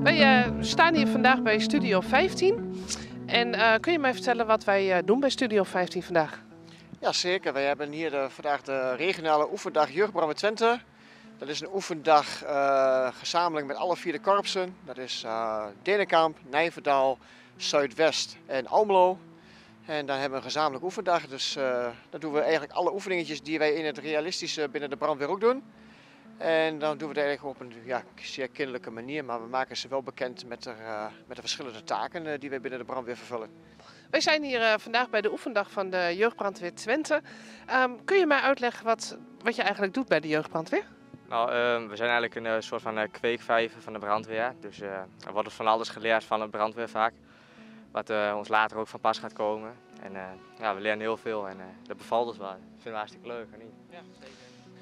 Wij staan hier vandaag bij Studio 15. En kun je mij vertellen wat wij doen bij Studio 15 vandaag? Jazeker, wij hebben hier vandaag de regionale oefendag Jeugdbrandweer Twente. Dat is een oefendag gezamenlijk met alle 4 korpsen. Dat is Denenkamp, Nijverdal, Zuidwest en Almelo. En dan hebben we een gezamenlijke oefendag. Dus dan doen we eigenlijk alle oefeningetjes die wij in het realistische binnen de brandweer ook doen. En dan doen we het eigenlijk op een zeer kinderlijke manier, maar we maken ze wel bekend met de verschillende taken die wij binnen de brandweer vervullen. Wij zijn hier vandaag bij de oefendag van de Jeugdbrandweer Twente. Kun je mij uitleggen wat je eigenlijk doet bij de Jeugdbrandweer? Nou, we zijn eigenlijk een soort van kweekvijver van de brandweer. Dus er wordt van alles geleerd van het brandweervak. Wat ons later ook van pas gaat komen. En ja, we leren heel veel en dat bevalt ons wel. Dat vinden we hartstikke leuk, of niet? Ja, zeker.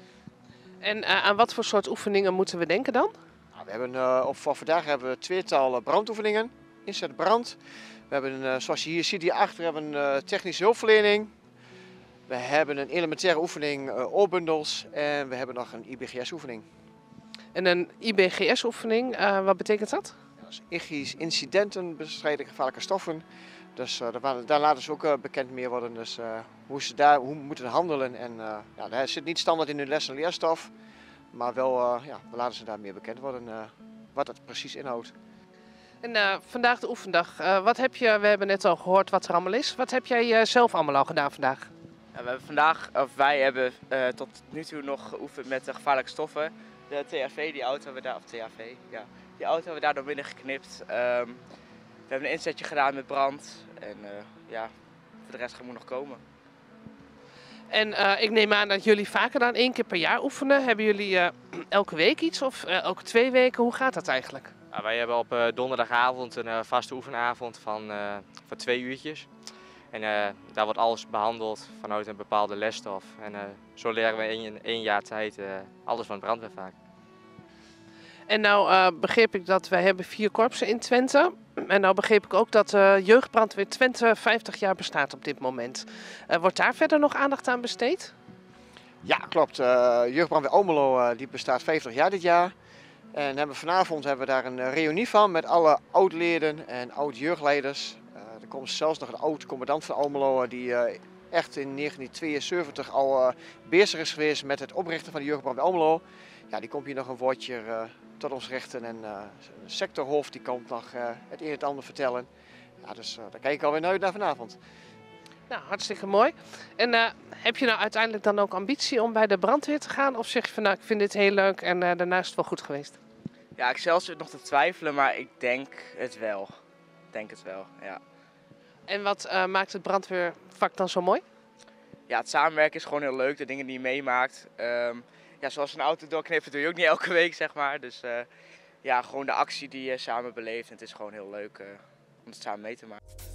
En aan wat voor soort oefeningen moeten we denken dan? Nou, we hebben, voor vandaag hebben we 2-tal brandoefeningen. Inzet brand. We hebben, zoals je hier ziet hierachter, hebben een technische hulpverlening. We hebben een elementaire oefening oorbundels en we hebben nog een IBGS-oefening. En een IBGS-oefening, wat betekent dat? Dat is IGI's incidentenbestrijding gevaarlijke stoffen. Dus daar laten ze ook bekend mee worden. Dus hoe moeten handelen. En dat zit niet standaard in hun les- en leerstof. Maar wel, we laten ze daar meer bekend worden wat het precies inhoudt. En vandaag de oefendag. We hebben net al gehoord wat er allemaal is. Wat heb jij zelf allemaal al gedaan vandaag? Ja, wij hebben tot nu toe nog geoefend met de gevaarlijke stoffen. De THV, die auto hebben we daar, of THV, ja. Die auto hebben we daar door binnen geknipt. We hebben een inzetje gedaan met brand. En ja, voor de rest moet nog komen. En ik neem aan dat jullie vaker dan 1 keer per jaar oefenen. Hebben jullie elke week iets of elke 2 weken? Hoe gaat dat eigenlijk? Ja, wij hebben op donderdagavond een vaste oefenavond van 2 uurtjes. En daar wordt alles behandeld vanuit een bepaalde lesstof. En zo leren we in 1 jaar tijd alles van het brandweervak. En nou begreep ik dat wij hebben 4 korpsen in Twente. En nou begreep ik ook dat Jeugdbrandweer Twente 50 jaar bestaat op dit moment. Wordt daar verder nog aandacht aan besteed? Ja, klopt. Jeugdbrandweer Almelo die bestaat 50 jaar dit jaar. En vanavond hebben we daar een reunie van met alle oud-leden en oud-jeugdleiders. Er komt zelfs nog een oud-commandant van Almelo die echt in 1972 al bezig is geweest met het oprichten van de Jeugdbrandweer Almelo. Ja, die komt hier nog een woordje tot ons richten en een sectorhoofd die komt nog het een en het ander vertellen. Ja, dus daar kijk ik alweer naar vanavond. Nou, hartstikke mooi. En heb je nou uiteindelijk dan ook ambitie om bij de brandweer te gaan? Of zeg je van nou, ik vind dit heel leuk en daarna is het wel goed geweest? Ja, ik zelf zit nog te twijfelen, maar ik denk het wel. Ja. En wat maakt het brandweervak dan zo mooi? Ja, het samenwerken is gewoon heel leuk, de dingen die je meemaakt. Ja, zoals een auto doorknippen doe je ook niet elke week, zeg maar. Dus ja, gewoon de actie die je samen beleeft. En het is gewoon heel leuk om het samen mee te maken.